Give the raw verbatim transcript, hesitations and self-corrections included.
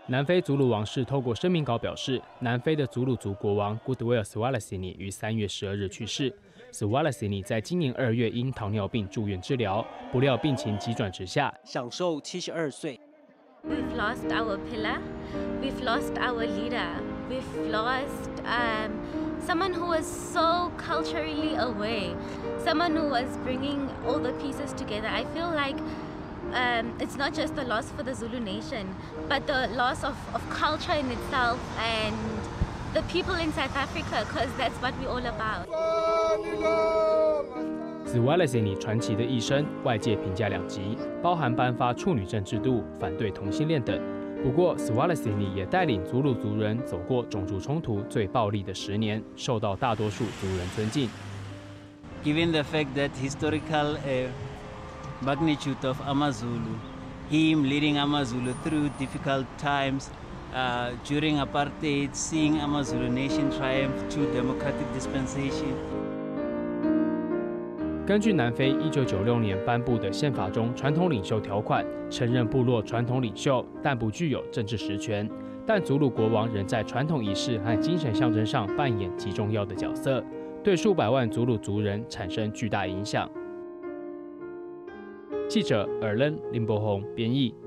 南非祖鲁王室透过声明稿表示，南非的祖鲁族国王 Goodwill Zwelithini 于三月十二日去世。Zwelithini 在今年二月因糖尿病住院治疗，不料病情急转直下， 享受七十二岁。 We've lost our pillar, we've lost our leader, we've lost um, someone who was so culturally aware, someone who was bringing all the pieces together. I feel like um, it's not just the loss for the Zulu nation, but the loss of, of culture in itself and the people in South Africa, because that's what we're all about. Zwelithini 传奇的一生，外界评价两极，包含颁发处女证制度、反对同性恋等。不过 ，Zwelithini 也带领祖鲁族人走过种族冲突最暴力的十年，受到大多数族人尊敬。 Given the fact that historical uh, magnitude of Amazulu, him leading Amazulu through difficult times uh, during apartheid, seeing Amazulu nation triumph to democratic dispensation. 根据南非一九九六年颁布的宪法中传统领袖条款，承认部落传统领袖，但不具有政治实权。但祖鲁国王仍在传统仪式和精神象征上扮演极重要的角色，对数百万祖鲁族人产生巨大影响。记者尔伦林柏宏编译。